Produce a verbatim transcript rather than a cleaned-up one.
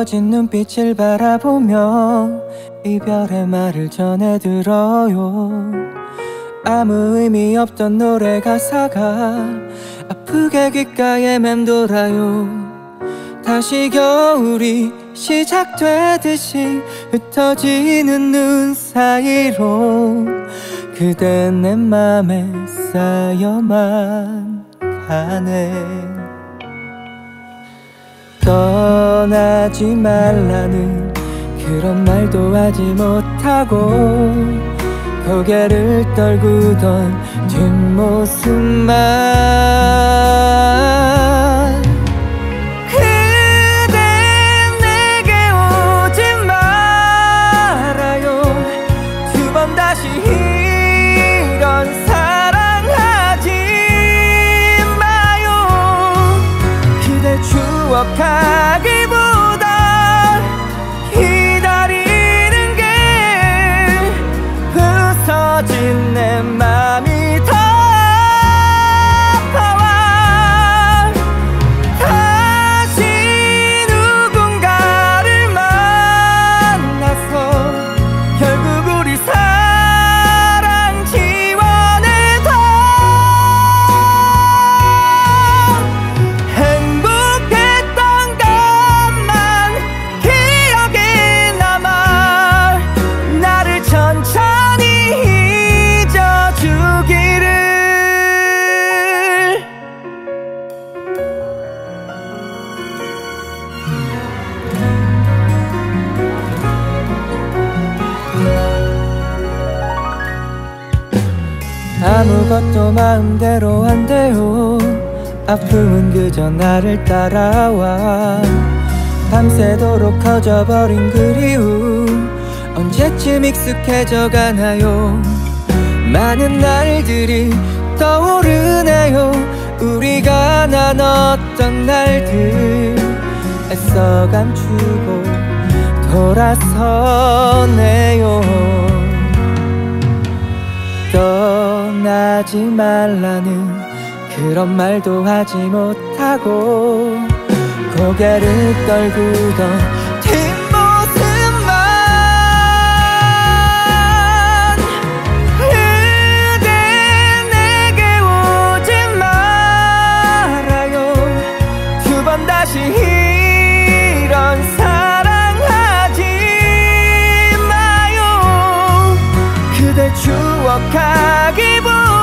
뜨거워진 눈빛을 바라보며 이별의 말을 전해들어요. 아무 의미 없던 노래 가사가 아프게 귓가에 맴돌아요. 다시 겨울이 시작되듯이 흩어지는 눈 사이로 그댄 내 맘에 쌓여만 가네. 떠나지 말라는 그런 말도 하지 못하고 고개를 떨구던 뒷모습만 그댄 내게 오지 말아요. 두 번 다시 이런 사랑하지 마요. 그댈 추억하기보다 기다리는 게 부서진 내 맘이 더 아파와. 다시 누군가를 만나서 결국 우리 사랑 지워내도 행복했던 것만 기억에 남아 나를 천천히 잊어주기를. 아무것도 마음대로 안 돼요. 아픔은 그저 나를 따라와. 밤새도록 커져버린 그리움 언제쯤 익숙해져 가나요. 많은 날들이 떠오르네요. 우리가 나눴던 날들 애써 감추고 돌아서네요. 떠나지 말라는 그런 말도 하지 못하고 고개를 떨구던 뒷모습만 그대 내게 오지 말아요. 두 번 다시 이런 사랑하지 마요. 그댈 추억하기보다